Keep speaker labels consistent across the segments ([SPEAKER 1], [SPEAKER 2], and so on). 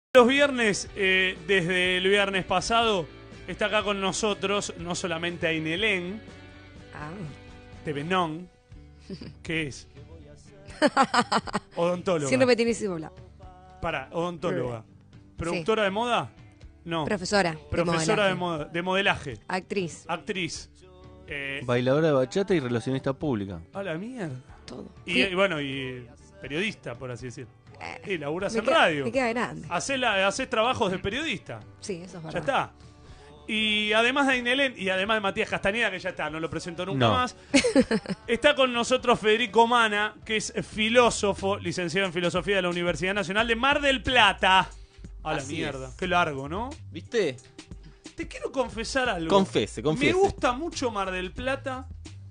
[SPEAKER 1] Los viernes, desde el viernes pasado, está acá con nosotros no solamente Ainelén de Benón, que es odontóloga.
[SPEAKER 2] Sin repetir y sin hablar.
[SPEAKER 1] Odontóloga. ¿Productora de moda? No.
[SPEAKER 2] Profesora.
[SPEAKER 1] Profesora de modelaje.
[SPEAKER 2] Actriz.
[SPEAKER 1] Actriz.
[SPEAKER 3] Bailadora de bachata y relacionista pública.
[SPEAKER 1] A la mierda.
[SPEAKER 2] Todo.
[SPEAKER 1] Y bueno, y periodista, por así decir. Y laburas en
[SPEAKER 2] queda,
[SPEAKER 1] radio.
[SPEAKER 2] Me queda grande.
[SPEAKER 1] Hacés trabajos de periodista.
[SPEAKER 2] Sí, eso es verdad.
[SPEAKER 1] Ya está. Y además de Ainelén y además de Matías Castañeda, que ya está, no lo presento nunca más, está con nosotros Federico Mana, que es filósofo, licenciado en Filosofía de la Universidad Nacional de Mar del Plata. A la mierda, qué largo, ¿no?
[SPEAKER 3] ¿Viste?
[SPEAKER 1] Te quiero confesar algo.
[SPEAKER 3] Confiese.
[SPEAKER 1] Me gusta mucho Mar del Plata,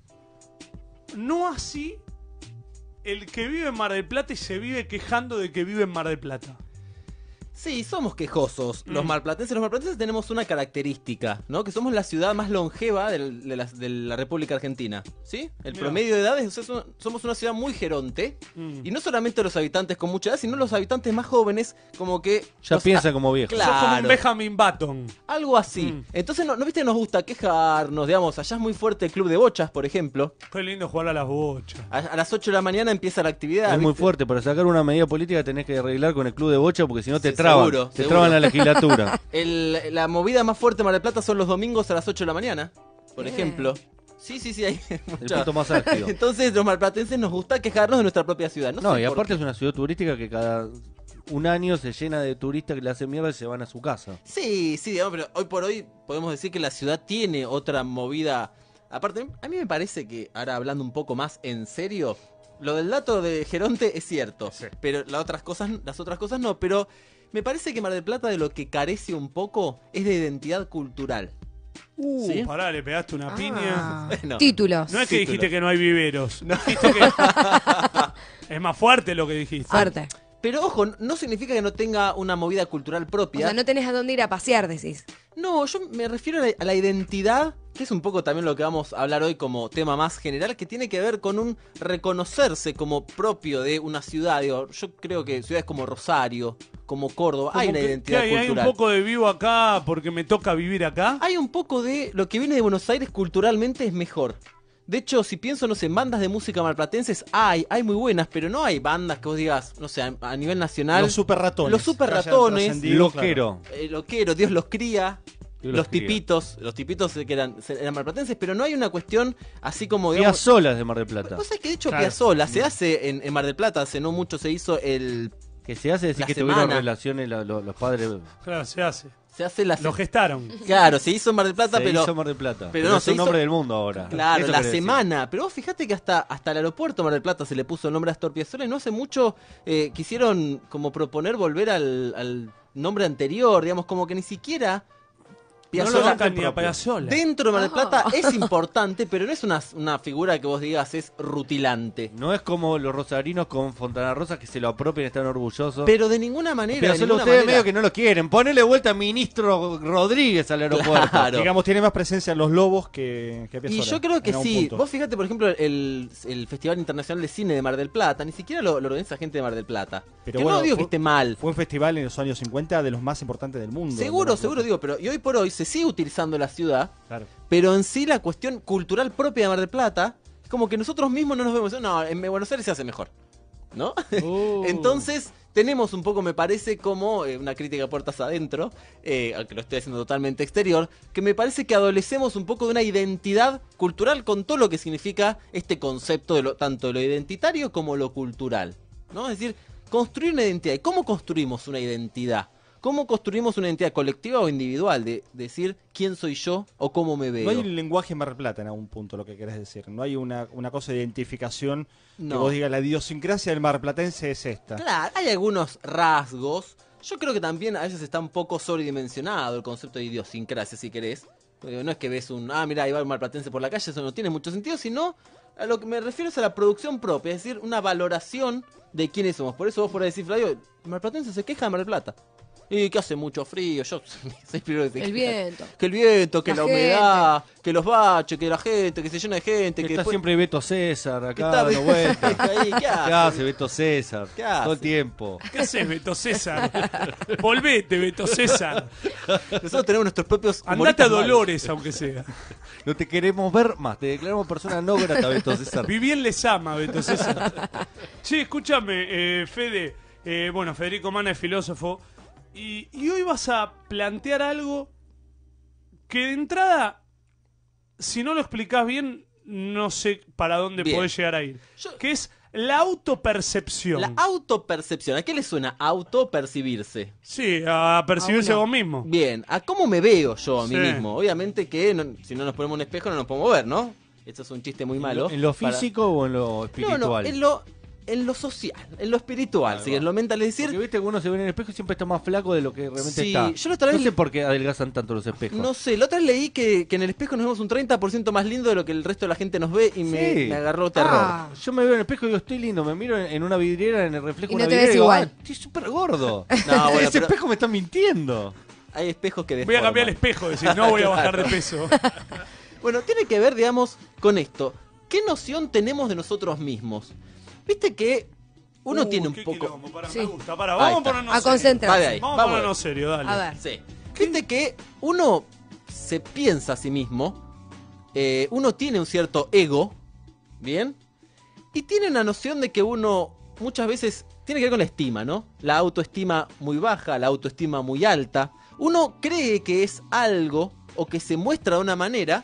[SPEAKER 1] no así el que vive en Mar del Plata y se vive quejando de que vive en Mar del Plata.
[SPEAKER 3] Sí, somos quejosos. Los marplatenses tenemos una característica, ¿no? Que somos la ciudad más longeva de la República Argentina, ¿sí? El promedio de edades, somos una ciudad muy geronte. Y no solamente los habitantes con mucha edad, sino los habitantes más jóvenes, como que...
[SPEAKER 4] Ya piensan como viejos.
[SPEAKER 3] Claro.
[SPEAKER 1] Sos como un Benjamin Button.
[SPEAKER 3] Algo así. Entonces, ¿no viste? Nos gusta quejarnos, digamos, allá es muy fuerte el club de bochas, por ejemplo.
[SPEAKER 1] Qué lindo jugar a las bochas.
[SPEAKER 3] A las 8 de la mañana empieza la actividad.
[SPEAKER 4] Es muy
[SPEAKER 3] ¿viste?
[SPEAKER 4] fuerte, para sacar una medida política tenés que arreglar con el club de bocha porque si no te
[SPEAKER 3] Sí,
[SPEAKER 4] traban.
[SPEAKER 3] seguro.
[SPEAKER 4] Traban la legislatura.
[SPEAKER 3] La movida más fuerte de Mar del Plata son los domingos a las 8 de la mañana, por ejemplo. Sí, hay
[SPEAKER 4] El
[SPEAKER 3] mucha...
[SPEAKER 4] punto más álgido.
[SPEAKER 3] Entonces, los marplatenses nos gusta quejarnos de nuestra propia ciudad.
[SPEAKER 4] No,
[SPEAKER 3] sé
[SPEAKER 4] y
[SPEAKER 3] por
[SPEAKER 4] aparte
[SPEAKER 3] qué.
[SPEAKER 4] es una ciudad turística que cada un año se llena de turistas que le hacen mierda y se van a su casa.
[SPEAKER 3] Sí, digamos, pero hoy por hoy podemos decir que la ciudad tiene otra movida. Aparte, a mí me parece que, ahora hablando un poco más en serio, lo del dato de Geronte es cierto, pero las otras cosas no, pero me parece que Mar del Plata de lo que carece un poco es de identidad cultural. ¿Sí?
[SPEAKER 1] Pará, le pegaste una piña.
[SPEAKER 3] Bueno,
[SPEAKER 2] Títulos.
[SPEAKER 1] No es que
[SPEAKER 3] Títulos.
[SPEAKER 1] dijiste que no hay viveros. Dijiste que... es más fuerte lo que dijiste.
[SPEAKER 2] Fuerte.
[SPEAKER 3] pero ojo, no significa que no tenga una movida cultural
[SPEAKER 2] O
[SPEAKER 3] propia.
[SPEAKER 2] sea, no tenés a dónde ir a pasear, decís.
[SPEAKER 3] No, yo me refiero a la identidad, que es un poco también lo que vamos a hablar hoy como tema más general, que tiene que ver con un reconocerse como propio de una ciudad. Digo, yo creo que ciudades como Rosario, como Córdoba, hay
[SPEAKER 1] Como
[SPEAKER 3] una
[SPEAKER 1] que
[SPEAKER 3] identidad
[SPEAKER 1] hay
[SPEAKER 3] cultural.
[SPEAKER 1] un poco de vivo acá porque me toca vivir acá.
[SPEAKER 3] Hay un poco de lo que viene de Buenos Aires culturalmente es mejor. De hecho, si pienso, no sé, en bandas de música marplatenses, hay muy buenas, pero no hay bandas que vos digas, no sé, a nivel nacional.
[SPEAKER 5] Los super ratones.
[SPEAKER 3] Los super
[SPEAKER 5] Que hayan
[SPEAKER 3] ratones.
[SPEAKER 5] trascendido,
[SPEAKER 4] Loquero.
[SPEAKER 3] Loquero, Dios los cría.
[SPEAKER 4] Dios
[SPEAKER 3] Los
[SPEAKER 4] cría.
[SPEAKER 3] tipitos que eran marplatenses, pero no hay una cuestión así como, digamos...
[SPEAKER 4] Piazzolas de Mar del Plata.
[SPEAKER 3] Vos sabés que de hecho
[SPEAKER 1] Claro.
[SPEAKER 3] Piazzolla se hace en Mar del Plata, hace no mucho se hizo el...
[SPEAKER 4] Que se hace decir
[SPEAKER 3] La
[SPEAKER 4] que
[SPEAKER 3] semana.
[SPEAKER 4] tuvieron relaciones los padres.
[SPEAKER 1] Claro, se hace.
[SPEAKER 3] Se hace la...
[SPEAKER 1] Lo gestaron.
[SPEAKER 3] Claro, se hizo en Mar del Plata,
[SPEAKER 4] Se
[SPEAKER 3] pero...
[SPEAKER 4] hizo Mar del Plata.
[SPEAKER 3] pero no,
[SPEAKER 4] es
[SPEAKER 3] se
[SPEAKER 4] un
[SPEAKER 3] hizo-
[SPEAKER 4] nombre del mundo ahora.
[SPEAKER 3] Claro,
[SPEAKER 4] Eso
[SPEAKER 3] la
[SPEAKER 4] querés decir.
[SPEAKER 3] semana. Pero vos fíjate que hasta el aeropuerto Mar del Plata se le puso el nombre a Astor Piazzolla y no hace mucho quisieron como proponer volver al nombre anterior, digamos, como que ni siquiera
[SPEAKER 1] No lo
[SPEAKER 3] Piazzolla
[SPEAKER 1] sacan ni a Piazzolla.
[SPEAKER 3] dentro de Mar del Plata es importante, pero no es una figura que vos digas es rutilante.
[SPEAKER 4] No es como los rosarinos con Fontana Rosa que se lo apropian y están orgullosos.
[SPEAKER 3] Pero de ninguna manera.
[SPEAKER 4] Pero
[SPEAKER 3] de
[SPEAKER 4] solo
[SPEAKER 3] ninguna
[SPEAKER 4] ustedes
[SPEAKER 3] manera.
[SPEAKER 4] medio que no lo quieren. Ponele vuelta a ministro Rodríguez al aeropuerto.
[SPEAKER 3] Claro.
[SPEAKER 5] Digamos, tiene más presencia en los lobos que
[SPEAKER 3] Y
[SPEAKER 5] Piazzolla,
[SPEAKER 3] yo creo que
[SPEAKER 5] en algún
[SPEAKER 3] sí.
[SPEAKER 5] punto.
[SPEAKER 3] Vos fíjate, por ejemplo, el Festival Internacional de Cine de Mar del Plata. Ni siquiera lo organiza gente de Mar del Plata.
[SPEAKER 5] Pero
[SPEAKER 3] que
[SPEAKER 5] bueno,
[SPEAKER 3] no digo que
[SPEAKER 5] fue-
[SPEAKER 3] esté mal.
[SPEAKER 5] Fue un festival en los años 50 de los más importantes del mundo.
[SPEAKER 3] Seguro,
[SPEAKER 5] De los-
[SPEAKER 3] digo, pero y hoy por hoy se sigue utilizando la ciudad,
[SPEAKER 5] Claro.
[SPEAKER 3] pero en sí la cuestión cultural propia de Mar del Plata es como que nosotros mismos no nos vemos. No, en Buenos Aires se hace mejor, ¿no? Entonces tenemos un poco, me parece, como una crítica a puertas adentro, aunque lo estoy haciendo totalmente exterior, que me parece que adolecemos un poco de una identidad cultural con todo lo que significa este concepto de tanto de lo identitario como lo cultural, ¿no? Es decir, construir una identidad. ¿Y cómo construimos una identidad? ¿Cómo construimos una identidad colectiva o individual? De decir quién soy yo o cómo me veo.
[SPEAKER 5] No hay un lenguaje Mar del Plata en algún punto, lo que querés decir. No hay una cosa de identificación que
[SPEAKER 3] No.
[SPEAKER 5] vos digas la idiosincrasia del marplatense es esta.
[SPEAKER 3] Claro, hay algunos rasgos. Yo creo que también a veces está un poco sobredimensionado el concepto de idiosincrasia, si querés. Porque no es que ves mira, ahí va un marplatense por la calle, eso no tiene mucho sentido, sino a lo que me refiero es a la producción propia, es decir, una valoración de quiénes somos. Por eso vos podés decir, Flavio, el marplatense se queja de Mar del Plata. Y que hace mucho frío, yo soy primero que
[SPEAKER 2] El viento.
[SPEAKER 3] Que el viento, que la
[SPEAKER 2] La
[SPEAKER 3] humedad, que los baches, que la gente, que se llena de gente, que
[SPEAKER 4] Está
[SPEAKER 3] después...
[SPEAKER 4] siempre Beto César
[SPEAKER 3] que
[SPEAKER 4] acá
[SPEAKER 3] está
[SPEAKER 4] dando vueltas.
[SPEAKER 3] ahí, ¿qué
[SPEAKER 4] ¿Qué
[SPEAKER 3] hace?
[SPEAKER 4] hace Beto César?
[SPEAKER 3] ¿Qué
[SPEAKER 4] Todo el
[SPEAKER 3] hace?
[SPEAKER 4] tiempo.
[SPEAKER 1] ¿Qué haces, Beto César? Volvete, Beto César.
[SPEAKER 3] Nosotros tenemos nuestros propios
[SPEAKER 1] Andate a
[SPEAKER 3] humoristas malos.
[SPEAKER 1] Dolores, aunque sea.
[SPEAKER 4] No te queremos ver más. Te declaramos persona no grata, Beto César.
[SPEAKER 1] Vivién les ama, Beto César. Sí, escúchame, Fede. Bueno, Federico Mana es filósofo. Y hoy vas a plantear algo que de entrada, si no lo explicás bien, no sé para dónde
[SPEAKER 3] Bien.
[SPEAKER 1] podés llegar a ir.
[SPEAKER 3] Yo-
[SPEAKER 1] Que es la autopercepción.
[SPEAKER 3] La autopercepción. ¿A qué le suena autopercibirse?
[SPEAKER 1] Sí, a percibirse
[SPEAKER 2] A uno.
[SPEAKER 1] vos mismo.
[SPEAKER 3] Bien, ¿a cómo me veo yo a mí
[SPEAKER 1] Sí.
[SPEAKER 3] mismo? Obviamente que si no nos ponemos un espejo no nos podemos ver, ¿no? Esto es un chiste muy malo.
[SPEAKER 4] ¿En lo
[SPEAKER 3] Para-
[SPEAKER 4] físico o en lo espiritual?
[SPEAKER 3] No, en lo social, en lo espiritual,
[SPEAKER 4] Ahí
[SPEAKER 3] sí,
[SPEAKER 4] va.
[SPEAKER 3] en lo mental. Es decir,
[SPEAKER 4] Porque viste que uno se ve en el espejo y siempre está más flaco de lo que realmente
[SPEAKER 3] Sí,
[SPEAKER 4] está.
[SPEAKER 3] yo la otra vez
[SPEAKER 4] No sé por qué adelgazan tanto los espejos.
[SPEAKER 3] no sé, la otra vez leí que en el espejo nos vemos un 30% más lindo de lo que el resto de la gente nos ve y me agarró terror.
[SPEAKER 2] Ah.
[SPEAKER 4] Yo me veo en el espejo y digo, estoy lindo. Me miro en una vidriera, en el reflejo
[SPEAKER 2] Y
[SPEAKER 4] de
[SPEAKER 2] no
[SPEAKER 4] una
[SPEAKER 2] te
[SPEAKER 4] vidriera
[SPEAKER 2] ves
[SPEAKER 4] y digo,
[SPEAKER 2] igual.
[SPEAKER 4] estoy súper gordo.
[SPEAKER 3] No, bueno,
[SPEAKER 4] Ese
[SPEAKER 3] pero
[SPEAKER 4] espejo me está mintiendo.
[SPEAKER 3] hay espejos que
[SPEAKER 1] Voy a
[SPEAKER 3] deforman.
[SPEAKER 1] cambiar el espejo, decir, no voy a bajar de peso.
[SPEAKER 3] Bueno, tiene que ver, digamos, con esto. ¿Qué noción tenemos de nosotros mismos? Viste que uno tiene un
[SPEAKER 1] qué
[SPEAKER 3] poco...
[SPEAKER 1] quilombo, pará,
[SPEAKER 2] Sí.
[SPEAKER 1] me gusta, pará,
[SPEAKER 3] Ahí
[SPEAKER 1] vamos a
[SPEAKER 3] está.
[SPEAKER 1] ponernos
[SPEAKER 2] A
[SPEAKER 1] serios.
[SPEAKER 2] concentrarse.
[SPEAKER 3] Va de ahí.
[SPEAKER 1] Vamos a
[SPEAKER 3] Vamos.
[SPEAKER 1] ponernos serio, dale.
[SPEAKER 2] A ver.
[SPEAKER 3] Sí. Viste que uno se piensa a sí mismo, uno tiene un cierto ego, ¿bien? Y tiene una noción de que uno muchas veces tiene que ver con la estima, ¿no? La autoestima muy baja, la autoestima muy alta. Uno cree que es algo o que se muestra de una manera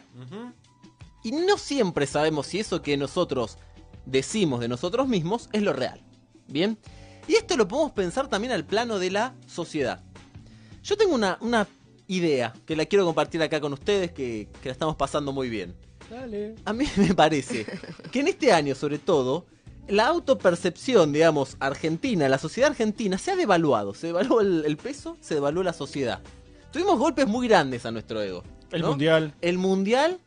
[SPEAKER 3] y no siempre sabemos si eso que nosotros decimos de nosotros mismos es lo real, ¿bien? Y esto lo podemos pensar también al plano de la sociedad. Yo tengo una idea que la quiero compartir acá con ustedes, que la estamos pasando muy bien.
[SPEAKER 4] Dale.
[SPEAKER 3] A mí me parece que en este año, sobre todo, la autopercepción, digamos, argentina, la sociedad argentina, se ha devaluado. Se devaluó el peso, se devaluó la sociedad. Tuvimos golpes muy grandes a nuestro ego.
[SPEAKER 5] El
[SPEAKER 3] ¿no?
[SPEAKER 5] mundial.
[SPEAKER 3] El mundial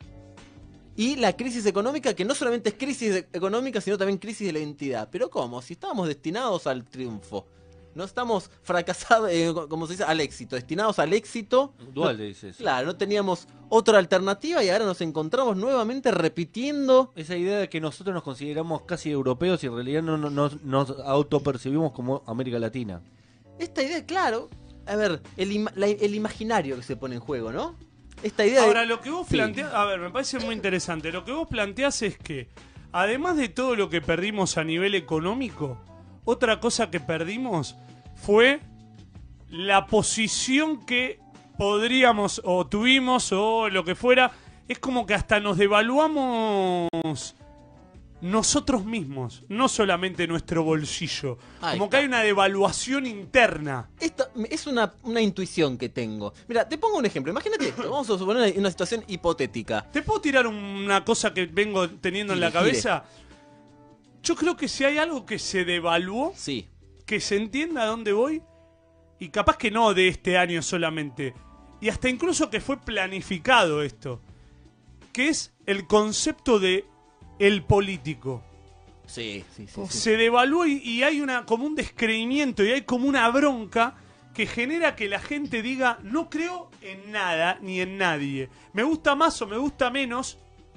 [SPEAKER 3] y la crisis económica, que no solamente es crisis económica, sino también crisis de la identidad. Pero ¿cómo? Si estábamos destinados al triunfo. No estamos fracasados, como se dice, al éxito. Destinados al éxito.
[SPEAKER 4] Dual le dice eso.
[SPEAKER 3] Claro, no teníamos otra alternativa y ahora nos encontramos nuevamente repitiendo.
[SPEAKER 4] Esa idea de que nosotros nos consideramos casi europeos y en realidad no nos autopercibimos como América Latina.
[SPEAKER 3] Esta idea, claro. A ver, el imaginario que se pone en juego, ¿no? Esta idea
[SPEAKER 1] Ahora,
[SPEAKER 3] de...
[SPEAKER 1] lo que vos
[SPEAKER 3] Sí.
[SPEAKER 1] planteás, a ver, me parece muy interesante. Lo que vos planteás es que, además de todo lo que perdimos a nivel económico, otra cosa que perdimos fue la posición que podríamos o tuvimos o lo que fuera. Es como que hasta nos devaluamos nosotros mismos, no solamente nuestro bolsillo.
[SPEAKER 3] Ahí
[SPEAKER 1] Como que
[SPEAKER 3] está.
[SPEAKER 1] hay una devaluación interna.
[SPEAKER 3] Esta es una intuición que tengo. Mira, te pongo un ejemplo. Imagínate esto. Vamos a suponer una situación hipotética.
[SPEAKER 1] ¿Te puedo tirar una cosa que vengo teniendo en la
[SPEAKER 3] Gire,
[SPEAKER 1] cabeza? Yo creo que si hay algo que se devaluó,
[SPEAKER 3] Sí.
[SPEAKER 1] que se entienda a dónde voy, y capaz que no de este año solamente, y hasta incluso que fue planificado esto, que es el concepto de el político.
[SPEAKER 3] Sí.
[SPEAKER 1] Se devaluó y hay como un descreimiento y hay como una bronca que genera que la gente diga, no creo en nada ni en nadie. Me gusta más o me gusta menos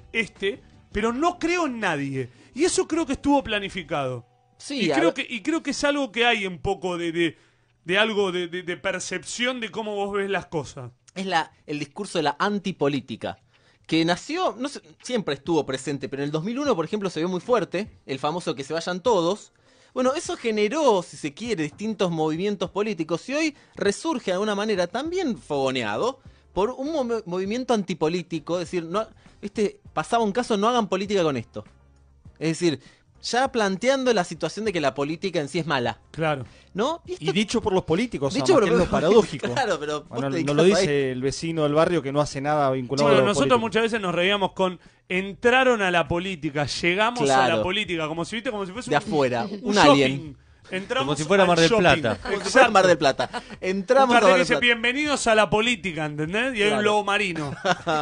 [SPEAKER 1] pero no creo en nadie. Y eso creo que estuvo planificado.
[SPEAKER 3] Sí,
[SPEAKER 1] y,
[SPEAKER 3] a
[SPEAKER 1] creo
[SPEAKER 3] ver-
[SPEAKER 1] que es algo que hay un poco de algo de percepción de cómo vos ves las cosas.
[SPEAKER 3] es el discurso de la antipolítica, que nació, no sé, siempre estuvo presente, pero en el 2001, por ejemplo, se vio muy fuerte, el famoso que se vayan todos. Bueno, eso generó, si se quiere, distintos movimientos políticos y hoy resurge de alguna manera también fogoneado por un movimiento antipolítico, es decir, no, pasaba un caso, no hagan política con esto. Es decir, ya planteando la situación de que la política en sí es mala,
[SPEAKER 1] Claro.
[SPEAKER 3] ¿no?
[SPEAKER 5] Y
[SPEAKER 3] esto-
[SPEAKER 5] dicho por los políticos,
[SPEAKER 3] dicho
[SPEAKER 5] más
[SPEAKER 3] por
[SPEAKER 5] que es
[SPEAKER 3] los
[SPEAKER 5] lo paradójico.
[SPEAKER 3] Claro, pero vos
[SPEAKER 5] Bueno,
[SPEAKER 3] te
[SPEAKER 5] no lo
[SPEAKER 3] dedicás a
[SPEAKER 5] dice el vecino del barrio que no hace nada vinculado
[SPEAKER 1] Bueno,
[SPEAKER 5] a lo
[SPEAKER 1] nosotros
[SPEAKER 5] político.
[SPEAKER 1] muchas veces nos reíamos con entraron a la política, llegamos a
[SPEAKER 3] Claro.
[SPEAKER 1] la política, como si fuese
[SPEAKER 3] de afuera, un
[SPEAKER 1] shopping.
[SPEAKER 3] alien.
[SPEAKER 1] Entramos
[SPEAKER 4] Como si fuera
[SPEAKER 1] al
[SPEAKER 4] Mar del
[SPEAKER 1] shopping.
[SPEAKER 4] Plata.
[SPEAKER 3] Como si fuera Mar del Plata.
[SPEAKER 1] Un
[SPEAKER 3] Entramos a
[SPEAKER 1] cartel
[SPEAKER 3] Mar
[SPEAKER 1] que
[SPEAKER 3] del
[SPEAKER 1] dice
[SPEAKER 3] Plata.
[SPEAKER 1] bienvenidos a la política, ¿entendés? Y hay un
[SPEAKER 3] Claro.
[SPEAKER 1] lobo marino.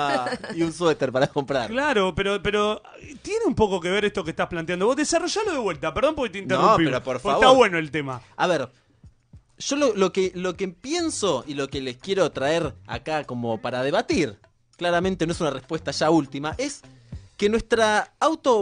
[SPEAKER 3] Y un suéter para comprar.
[SPEAKER 1] Claro, pero tiene un poco que ver esto que estás planteando. Vos desarrollalo de vuelta, perdón porque te interrumpí.
[SPEAKER 3] pero por
[SPEAKER 1] porque
[SPEAKER 3] favor.
[SPEAKER 1] está bueno el tema.
[SPEAKER 3] A ver, yo lo que pienso y lo que les quiero traer acá como para debatir, claramente no es una respuesta ya última, es que nuestra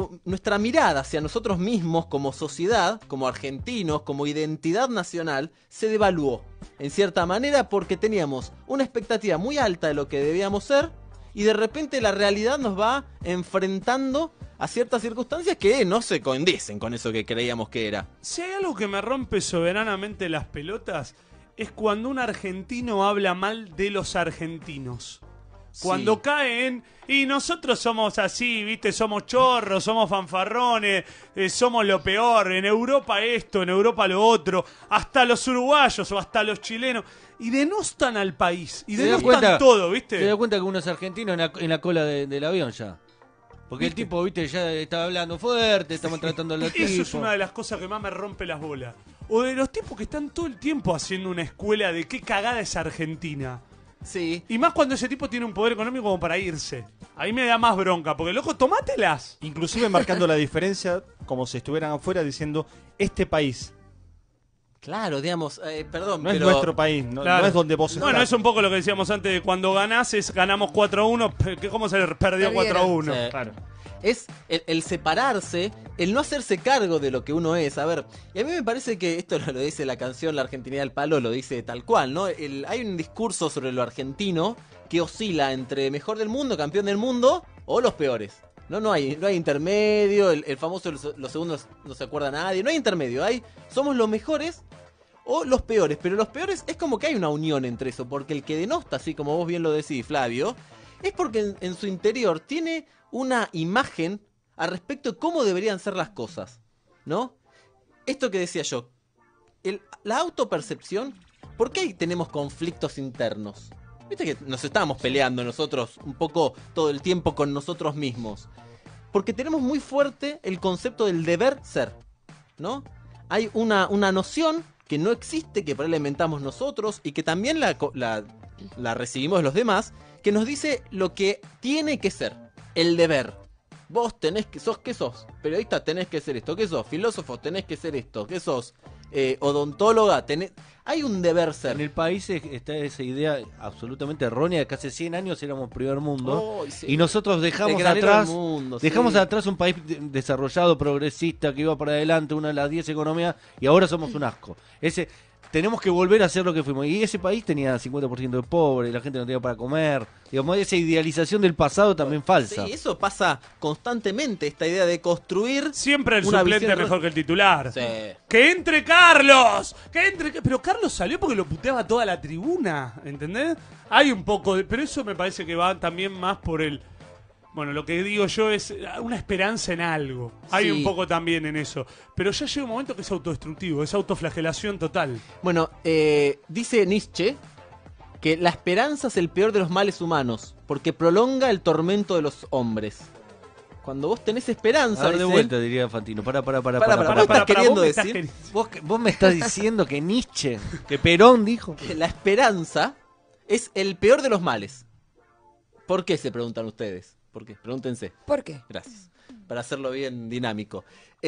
[SPEAKER 3] mirada hacia nosotros mismos como sociedad, como argentinos, como identidad nacional, se devaluó. En cierta manera porque teníamos una expectativa muy alta de lo que debíamos ser y de repente la realidad nos va enfrentando a ciertas circunstancias que no se condicen con eso que creíamos que era.
[SPEAKER 1] Si hay algo que me rompe soberanamente las pelotas, es cuando un argentino habla mal de los argentinos. Cuando
[SPEAKER 3] Sí.
[SPEAKER 1] caen, y nosotros somos así, ¿viste? Somos chorros, somos fanfarrones, somos lo peor, en Europa esto, en Europa lo otro, hasta los uruguayos o hasta los chilenos, y denostan al país, y
[SPEAKER 4] ¿Se da
[SPEAKER 1] denostan
[SPEAKER 4] cuenta?
[SPEAKER 1] todo,
[SPEAKER 4] Te
[SPEAKER 1] ¿viste?
[SPEAKER 4] das cuenta que uno es argentino en la cola del avión ya. Porque el tipo, viste, ya estaba hablando fuerte, estamos tratando al tipo.
[SPEAKER 1] Eso es una de las cosas que más me rompe las bolas. O de los tipos que están todo el tiempo haciendo una escuela de qué cagada es Argentina.
[SPEAKER 3] Sí.
[SPEAKER 1] Y más cuando ese tipo tiene un poder económico como para irse. Ahí me da más bronca, porque loco, tomátelas.
[SPEAKER 5] Inclusive marcando la diferencia como si estuvieran afuera diciendo, este país
[SPEAKER 3] Claro, digamos, perdón,
[SPEAKER 5] no es
[SPEAKER 3] pero
[SPEAKER 5] nuestro país, no,
[SPEAKER 1] Claro.
[SPEAKER 5] no es donde vos
[SPEAKER 1] Bueno,
[SPEAKER 5] estás.
[SPEAKER 1] es un poco lo que decíamos antes de cuando ganás, ganamos 4-1, ¿cómo se perdió
[SPEAKER 2] Perdieron.
[SPEAKER 1] 4-1?
[SPEAKER 3] Sí.
[SPEAKER 5] Claro.
[SPEAKER 3] es el separarse, el no hacerse cargo de lo que uno es. A ver, y a mí me parece que esto lo dice la canción La Argentinidad del Palo, lo dice tal cual, ¿no? Hay un discurso sobre lo argentino que oscila entre mejor del mundo, campeón del mundo, o los peores. No hay intermedio, el famoso los segundos no se acuerda nadie, no hay intermedio, somos los mejores o los peores, pero los peores es como que hay una unión entre eso, porque el que denosta, así como vos bien lo decís, Flavio, es porque en su interior tiene una imagen al respecto de cómo deberían ser las cosas, ¿no? Esto que decía yo, la autopercepción, ¿por qué tenemos conflictos internos? Viste que nos estábamos peleando nosotros un poco todo el tiempo con nosotros mismos. Porque tenemos muy fuerte el concepto del deber ser, ¿no? Hay una noción que no existe, que por ahí la inventamos nosotros y que también la recibimos de los demás, que nos dice lo que tiene que ser, el deber. Vos tenés que, ¿qué sos? Periodista, tenés que ser esto. ¿Qué sos? Filósofo, tenés que ser esto. ¿Qué sos? Odontóloga, hay un deber ser.
[SPEAKER 4] En el país está esa idea absolutamente errónea de que hace 100 años éramos primer mundo.
[SPEAKER 3] Oh, sí.
[SPEAKER 4] Y nosotros dejamos
[SPEAKER 3] El granero del
[SPEAKER 4] atrás
[SPEAKER 3] mundo,
[SPEAKER 4] dejamos
[SPEAKER 3] sí.
[SPEAKER 4] atrás un país desarrollado, progresista, que iba para adelante, una de las 10 economías, y ahora somos un asco. Tenemos que volver a ser lo que fuimos. Y ese país tenía 50% de pobres, la gente no tenía para comer. Digamos, esa idealización del pasado también falsa.
[SPEAKER 3] Sí, eso pasa constantemente, esta idea de construir.
[SPEAKER 1] Siempre el
[SPEAKER 3] una
[SPEAKER 1] suplente
[SPEAKER 3] visión
[SPEAKER 1] es mejor que el titular.
[SPEAKER 3] Sí.
[SPEAKER 1] ¡Que entre Carlos! Pero Carlos salió porque lo puteaba toda la tribuna, ¿entendés? Hay un poco de... Pero eso me parece que va también más por el... Bueno, lo que digo yo es una esperanza en algo. Hay
[SPEAKER 3] Sí.
[SPEAKER 1] un poco también en eso. Pero ya llega un momento que es autodestructivo, es autoflagelación total.
[SPEAKER 3] Bueno, dice Nietzsche que la esperanza es el peor de los males humanos, porque prolonga el tormento de los hombres. Cuando vos tenés esperanza,
[SPEAKER 4] A ver, de
[SPEAKER 3] dice
[SPEAKER 4] vuelta, diría Fantino. Para.
[SPEAKER 3] Para,
[SPEAKER 4] Para.
[SPEAKER 3] ¿vos estás queriendo
[SPEAKER 1] vos me estás
[SPEAKER 3] decir?
[SPEAKER 4] Vos me estás diciendo que Nietzsche, que Perón dijo.
[SPEAKER 3] que la esperanza es el peor de los males. ¿Por qué se preguntan ustedes? ¿Por qué? Pregúntense.
[SPEAKER 2] ¿Por qué?
[SPEAKER 3] Gracias. Para hacerlo bien dinámico.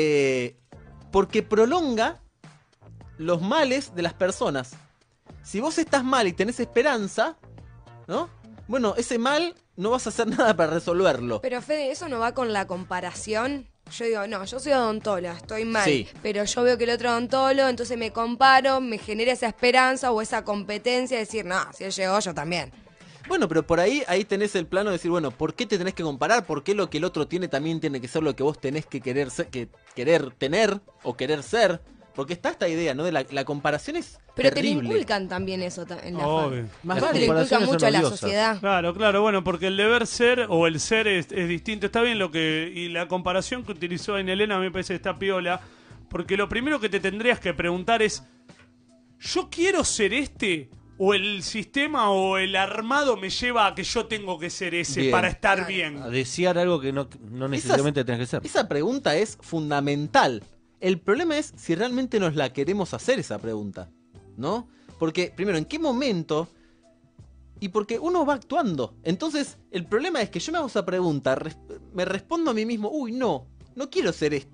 [SPEAKER 3] Porque prolonga los males de las personas. Si vos estás mal y tenés esperanza, ¿no? Bueno, ese mal no vas a hacer nada para resolverlo.
[SPEAKER 2] Pero Fede, ¿eso no va con la comparación? Yo digo, no, yo soy odontóloga, estoy mal,
[SPEAKER 3] Sí.
[SPEAKER 2] pero yo veo que el otro odontólogo, entonces me comparo, me genera esa esperanza o esa competencia de decir, no, si él llegó, yo también.
[SPEAKER 3] Bueno, pero por ahí tenés el plano de decir, bueno, ¿por qué te tenés que comparar? ¿Por qué lo que el otro tiene también tiene que ser lo que vos tenés que querer tener o querer ser? Porque está esta idea, ¿no? De la comparación es
[SPEAKER 2] Pero te lo
[SPEAKER 3] terrible.
[SPEAKER 2] inculcan también eso en la
[SPEAKER 1] Obvio.
[SPEAKER 3] Más
[SPEAKER 2] Eso
[SPEAKER 3] vale.
[SPEAKER 2] te lo inculca
[SPEAKER 4] Comparaciones
[SPEAKER 2] mucho
[SPEAKER 4] son
[SPEAKER 2] a la
[SPEAKER 4] odiosas.
[SPEAKER 2] sociedad.
[SPEAKER 1] Claro, bueno, porque el deber ser o el ser es distinto. Está bien y la comparación que utilizó en Elena me parece que está piola, porque lo primero que te tendrías que preguntar es, ¿yo quiero ser este? ¿O el sistema o el armado me lleva a que yo tengo que ser ese
[SPEAKER 3] Bien.
[SPEAKER 1] para estar
[SPEAKER 2] Claro.
[SPEAKER 1] bien?
[SPEAKER 4] A desear algo que no necesariamente tenés que ser.
[SPEAKER 3] Esa pregunta es fundamental. El problema es si realmente nos la queremos hacer esa pregunta, ¿no? Porque, primero, ¿en qué momento? Y porque uno va actuando. Entonces, el problema es que yo me hago esa pregunta, me respondo a mí mismo, uy, no quiero ser esto.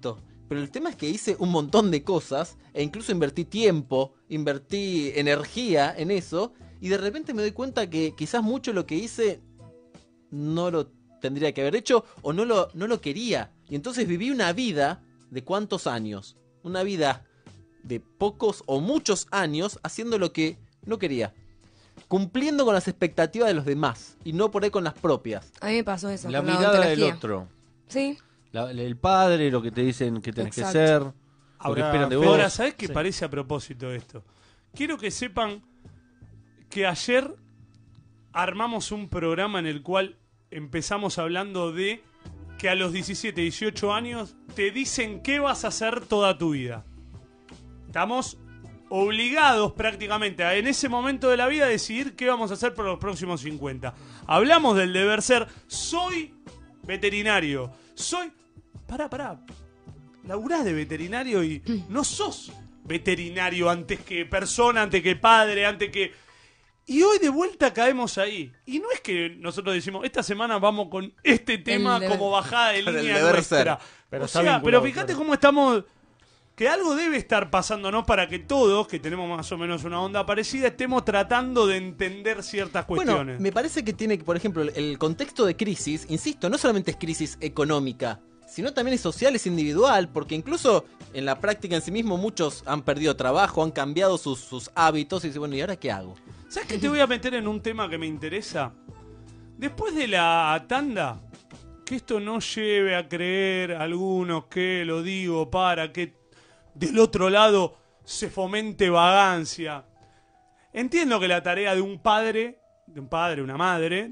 [SPEAKER 3] Pero el tema es que hice un montón de cosas, e incluso invertí tiempo, invertí energía en eso, y de repente me doy cuenta que quizás mucho de lo que hice no lo tendría que haber hecho, o no lo quería. Y entonces viví una vida de ¿cuántos años? Una vida de pocos o muchos años haciendo lo que no quería. Cumpliendo con las expectativas de los demás, y no por ahí con las propias.
[SPEAKER 2] A mí me pasó eso.
[SPEAKER 4] La
[SPEAKER 2] con
[SPEAKER 4] mirada del
[SPEAKER 2] odontología.
[SPEAKER 4] otro.
[SPEAKER 2] Sí.
[SPEAKER 4] El padre, lo que te dicen que tenés
[SPEAKER 2] Exacto.
[SPEAKER 4] que ser, lo que
[SPEAKER 5] Ahora,
[SPEAKER 4] esperan de
[SPEAKER 5] Fede,
[SPEAKER 4] vos.
[SPEAKER 1] Ahora, ¿sabés qué
[SPEAKER 5] Sí.
[SPEAKER 1] parece a propósito de esto? Quiero que sepan que ayer armamos un programa en el cual empezamos hablando de que a los 17, 18 años te dicen qué vas a hacer toda tu vida. Estamos obligados prácticamente en ese momento de la vida a decidir qué vamos a hacer por los próximos 50. Hablamos del deber ser. Soy veterinario. Soy... Pará. Laburás de veterinario y no sos veterinario antes que persona, antes que padre, antes que... Y hoy de vuelta caemos ahí. Y no es que nosotros decimos, esta semana vamos con este tema
[SPEAKER 2] deber-
[SPEAKER 1] como bajada de
[SPEAKER 3] Con el
[SPEAKER 1] línea
[SPEAKER 3] deber
[SPEAKER 1] nuestra.
[SPEAKER 3] ser.
[SPEAKER 5] Pero
[SPEAKER 1] O
[SPEAKER 5] está
[SPEAKER 1] sea,
[SPEAKER 5] vinculado,
[SPEAKER 1] pero fíjate
[SPEAKER 5] claro.
[SPEAKER 1] cómo estamos... Que algo debe estar pasándonos para que todos, que tenemos más o menos una onda parecida, estemos tratando de entender ciertas cuestiones.
[SPEAKER 3] Bueno, me parece que tiene, por ejemplo, el contexto de crisis, insisto, no solamente es crisis económica, sino también es social, es individual, porque incluso en la práctica en sí mismo muchos han perdido trabajo, han cambiado sus hábitos y dicen, bueno, ¿y ahora qué hago?
[SPEAKER 1] ¿Sabes qué te voy a meter en un tema que me interesa? Después de la tanda, que esto no lleve a creer a algunos que lo digo para que del otro lado se fomente vagancia. Entiendo que la tarea de un padre, una madre,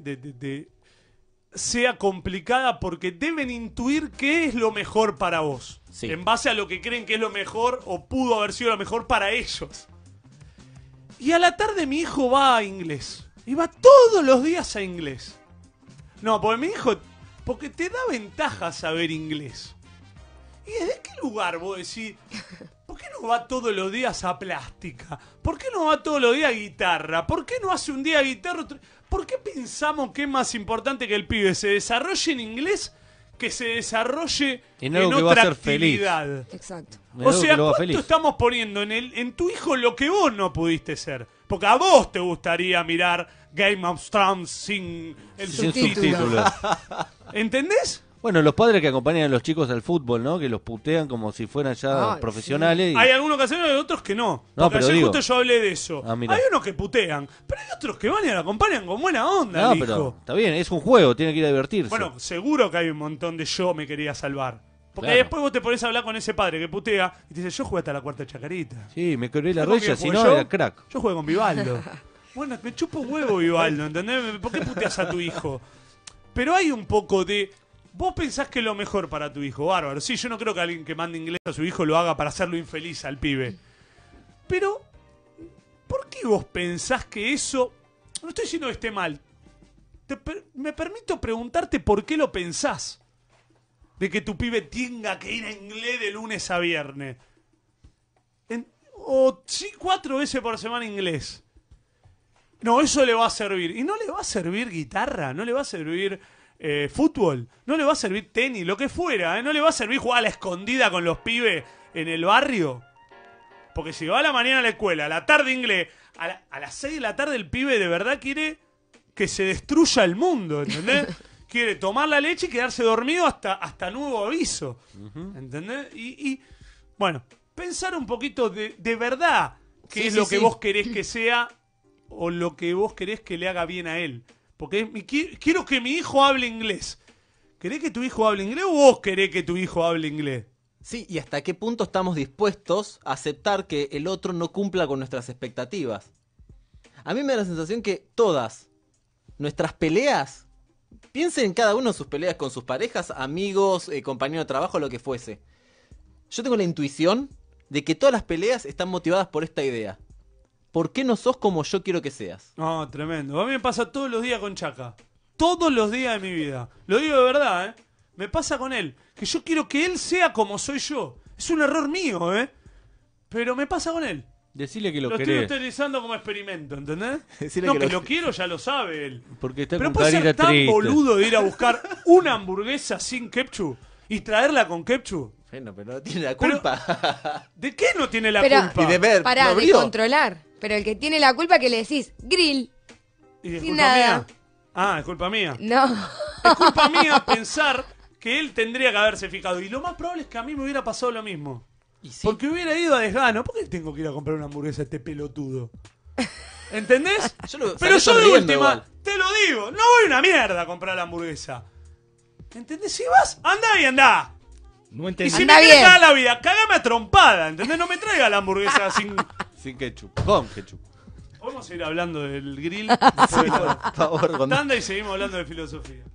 [SPEAKER 1] sea complicada porque deben intuir qué es lo mejor para vos.
[SPEAKER 3] Sí.
[SPEAKER 1] En base a lo que creen que es lo mejor o pudo haber sido lo mejor para ellos. Y a la tarde mi hijo va a inglés. Y va todos los días a inglés. No, porque mi hijo... Porque te da ventaja saber inglés. ¿Y desde qué lugar vos decís? ¿Por qué no va todos los días a plástica? ¿Por qué no va todos los días a guitarra? ¿Por qué no hace un día guitarra? ¿Por qué pensamos que es más importante que el pibe se desarrolle en inglés que se desarrolle
[SPEAKER 4] En
[SPEAKER 1] en
[SPEAKER 4] algo que va a
[SPEAKER 1] otra
[SPEAKER 4] ser feliz.
[SPEAKER 1] actividad?
[SPEAKER 2] Exacto.
[SPEAKER 4] En
[SPEAKER 1] O
[SPEAKER 4] algo que
[SPEAKER 1] sea,
[SPEAKER 4] lo haga
[SPEAKER 1] ¿cuánto
[SPEAKER 4] feliz.
[SPEAKER 1] estamos poniendo en tu hijo lo que vos no pudiste ser? Porque a vos te gustaría mirar Game of Thrones sin el
[SPEAKER 4] Sin
[SPEAKER 2] subtítulo.
[SPEAKER 4] subtítulos.
[SPEAKER 1] ¿Entendés?
[SPEAKER 4] Bueno, los padres que acompañan a los chicos al fútbol, ¿no? Que los putean como si fueran ya
[SPEAKER 2] Ay,
[SPEAKER 4] profesionales. y-
[SPEAKER 1] Hay algunos que hacen y otros que no.
[SPEAKER 4] No,
[SPEAKER 1] Porque
[SPEAKER 4] pero
[SPEAKER 1] ayer
[SPEAKER 4] digo-
[SPEAKER 1] justo yo hablé de eso.
[SPEAKER 4] Ah, mira.
[SPEAKER 1] Hay unos que putean, pero hay otros que van y la acompañan con buena onda,
[SPEAKER 4] No,
[SPEAKER 1] el
[SPEAKER 4] pero
[SPEAKER 1] hijo.
[SPEAKER 4] está bien, es un juego, tiene que ir a divertirse.
[SPEAKER 1] Bueno, seguro que hay un montón de yo me quería salvar. Porque
[SPEAKER 4] Claro.
[SPEAKER 1] después vos te pones a hablar con ese padre que putea y te dice, yo jugué hasta la cuarta chacarita.
[SPEAKER 4] Sí, me quebré la
[SPEAKER 1] ¿Sabés con
[SPEAKER 4] rodilla,
[SPEAKER 1] quién
[SPEAKER 4] si
[SPEAKER 1] jugué
[SPEAKER 4] no
[SPEAKER 1] yo?
[SPEAKER 4] era crack.
[SPEAKER 1] Yo jugué con Vivaldo. Bueno, me chupo un huevo Vivaldo, ¿entendés? ¿Por qué puteas a tu hijo? Pero hay un poco de... Vos pensás que es lo mejor para tu hijo, bárbaro. Sí, yo no creo que alguien que mande inglés a su hijo lo haga para hacerlo infeliz al pibe. Pero, ¿por qué vos pensás que eso... No estoy diciendo que esté mal. Me permito preguntarte por qué lo pensás. De que tu pibe tenga que ir a inglés de lunes a viernes. O sí, 4 veces por semana inglés. No, eso le va a servir. Y no le va a servir guitarra, no le va a servir fútbol, no le va a servir tenis, lo que fuera, no le va a servir jugar a la escondida con los pibes en el barrio. Porque si va a la mañana a la escuela, a la tarde inglés, a las 6 de la tarde el pibe de verdad quiere que se destruya el mundo, ¿entendés? Quiere tomar la leche y quedarse dormido hasta nuevo aviso, ¿entendés? Y bueno, pensar un poquito de verdad qué
[SPEAKER 2] Sí,
[SPEAKER 1] es
[SPEAKER 2] sí,
[SPEAKER 1] lo que
[SPEAKER 2] sí.
[SPEAKER 1] vos querés que sea o lo que vos querés que le haga bien a él. Porque quiero que mi hijo hable inglés. ¿Querés que tu hijo hable inglés o vos querés que tu hijo hable inglés?
[SPEAKER 3] Sí, y hasta qué punto estamos dispuestos a aceptar que el otro no cumpla con nuestras expectativas. A mí me da la sensación que todas nuestras peleas, piensen cada uno en sus peleas con sus parejas, amigos, compañeros de trabajo, lo que fuese. Yo tengo la intuición de que todas las peleas están motivadas por esta idea. ¿Por qué no sos como yo quiero que seas?
[SPEAKER 1] No, tremendo. A mí me pasa todos los días con Chaca. Todos los días de mi vida. Lo digo de verdad, ¿eh? Me pasa con él. Que yo quiero que él sea como soy yo. Es un error mío, ¿eh? Pero me pasa con él.
[SPEAKER 4] Decile que lo
[SPEAKER 1] Lo estoy
[SPEAKER 4] querés.
[SPEAKER 1] utilizando como experimento, ¿entendés?
[SPEAKER 3] Decirle
[SPEAKER 1] No,
[SPEAKER 3] que
[SPEAKER 1] que
[SPEAKER 3] lo-
[SPEAKER 1] lo quiero ya lo sabe él.
[SPEAKER 4] Porque está
[SPEAKER 1] Pero
[SPEAKER 4] con
[SPEAKER 1] puede ser
[SPEAKER 4] carita
[SPEAKER 1] tan
[SPEAKER 4] triste.
[SPEAKER 1] boludo de ir a buscar una hamburguesa sin ketchup. y traerla con ketchup.
[SPEAKER 3] Bueno, pero no tiene la culpa.
[SPEAKER 1] ¿De qué no tiene la
[SPEAKER 2] Pero-
[SPEAKER 1] culpa?
[SPEAKER 3] Y de ver,
[SPEAKER 2] Pará,
[SPEAKER 3] ¿lo
[SPEAKER 2] de
[SPEAKER 3] abrió?
[SPEAKER 2] controlar. Pero el que tiene la culpa que le decís, grill.
[SPEAKER 1] ¿Y es
[SPEAKER 2] sin
[SPEAKER 1] culpa
[SPEAKER 2] nada.
[SPEAKER 1] mía? Ah, es culpa mía.
[SPEAKER 2] No.
[SPEAKER 1] Es culpa mía pensar que él tendría que haberse fijado. Y lo más probable es que a mí me hubiera pasado lo mismo.
[SPEAKER 3] Y sí.
[SPEAKER 1] Porque hubiera ido a desgano. ¿Por qué tengo que ir a comprar una hamburguesa a este pelotudo? ¿Entendés? Pero yo de última, te lo digo, no voy una mierda a comprar la hamburguesa. ¿Entendés? Si vas, andá y andá.
[SPEAKER 5] No
[SPEAKER 1] Y
[SPEAKER 5] entendí.
[SPEAKER 1] si
[SPEAKER 2] Anda
[SPEAKER 1] me querés
[SPEAKER 2] bien.
[SPEAKER 1] cagar la vida, cagame a trompada, ¿entendés? No me traiga la hamburguesa sin...
[SPEAKER 4] Sin ketchup. Con ketchup.
[SPEAKER 1] Podemos ir hablando del grill.
[SPEAKER 3] Por favor, cuando
[SPEAKER 1] Tanda y seguimos hablando de filosofía.